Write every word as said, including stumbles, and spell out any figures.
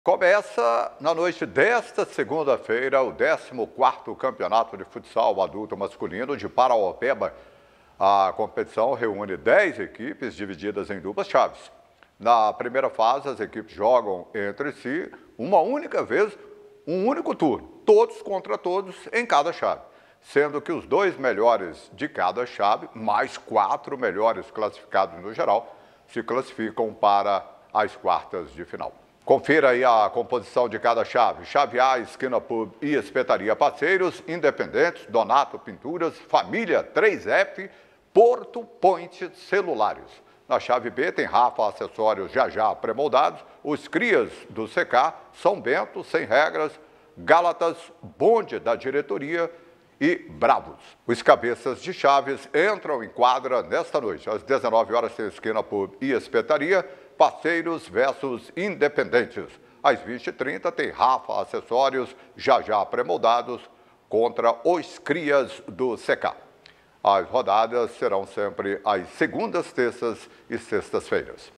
Começa na noite desta segunda-feira o décimo quarto Campeonato de Futsal Adulto Masculino de Parauapebas. A competição reúne dez equipes divididas em duas chaves. Na primeira fase, as equipes jogam entre si uma única vez, um único turno, todos contra todos em cada chave, sendo que os dois melhores de cada chave, mais quatro melhores classificados no geral, se classificam para as quartas de final. Confira aí a composição de cada chave. Chave A, Esquina Pub e Espetaria Parceiros, Independentes, Donato Pinturas, Família três F, Porto Point Celulares. Na chave B tem Rafa Acessórios Já Já Premoldados, os Crias do C K, São Bento, Sem Regras, Gálatas, Bonde da Diretoria e Bravos. Os cabeças de chaves entram em quadra nesta noite. Às dezenove horas tem Esquina Pub e Espetaria, Parceiros versus Independentes. Às vinte e trinta tem Rafa Acessórios Já Já Premoldados contra os Crias do C K. As rodadas serão sempre às segundas, terças e sextas-feiras.